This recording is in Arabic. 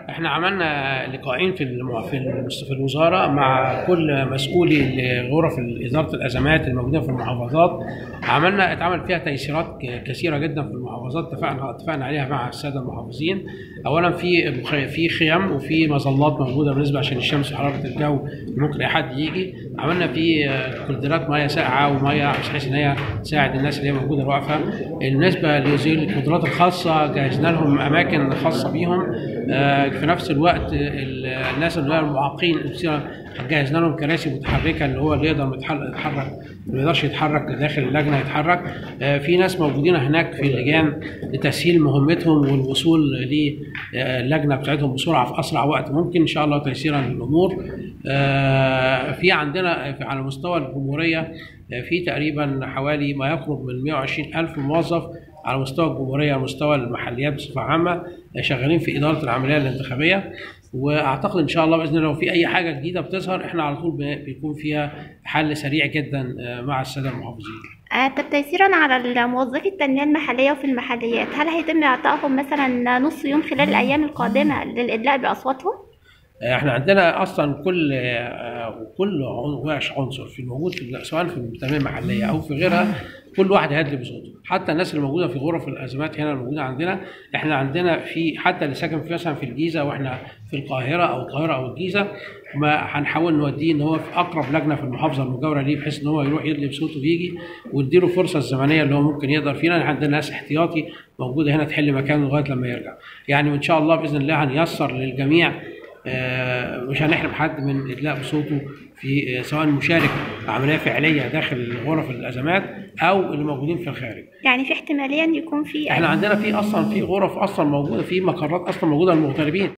احنا عملنا لقاءين في الوزاره مع كل مسؤولي غرف اداره الازمات الموجوده في المحافظات. اتعمل فيها تيسيرات كثيره جدا في المحافظات، اتفقنا عليها مع الساده المحافظين. اولا في خيم وفي مظلات موجوده بالنسبه عشان الشمس وحراره الجو، ممكن اي حد يجي. عملنا في كولدرات ميه ساقعه وميه بحيث ان هي تساعد الناس اللي هي موجوده واقفه. بالنسبه لذوي القدرات الخاصه جهزنا لهم اماكن خاصه بيهم. في نفس الوقت الناس اللي هي المعاقين جهزنا لهم كراسي متحركه، اللي يقدر يتحرك ما يقدرش يتحرك داخل اللجنه يتحرك. في ناس موجودين هناك في اللجان لتسهيل مهمتهم والوصول للجنه بتاعتهم بسرعه في اسرع وقت ممكن ان شاء الله تيسيرا للامور. في عندنا على مستوى الجمهوريه في تقريبا حوالي ما يقرب من 120,000 موظف على مستوى الجمهوريه، على مستوى المحليات بصفه عامه شغالين في اداره العمليه الانتخابيه. واعتقد ان شاء الله باذن الله لو في اي حاجه جديده بتظهر احنا على طول بيكون فيها حل سريع جدا مع الساده المحافظين. طب تيسيرا على موظفي التنميه المحليه وفي المحليات، هل هيتم اعطائهم مثلا نص يوم خلال الايام القادمه للادلاء باصواتهم؟ احنا عندنا اصلا كل عنصر في الموجود سواء في التنميه المحليه او في غيرها، كل واحد هيدلي بصوته. حتى الناس اللي موجوده في غرف الازمات هنا الموجوده عندنا، احنا عندنا في حتى اللي ساكن في مثلا في الجيزه واحنا في القاهره او الجيزه، ما هنحاول نوديه ان هو في اقرب لجنه في المحافظه المجاوره ليه، بحيث ان هو يروح يدلي بصوته ويجي ونديله الفرصه الزمنيه اللي هو ممكن يقدر فينا. عندنا ناس احتياطي موجوده هنا تحل مكانه لغايه لما يرجع. يعني وان شاء الله باذن الله هنيسر للجميع، مش هنحرم حد من ادلاء بصوته في سواء مشارك عمليه فعليه داخل غرف الازمات او اللي موجودين في الخارج. يعني في احتماليه ان يكون في احنا عندنا في غرف اصلا موجوده، في مقرات اصلا موجوده للمغتربين.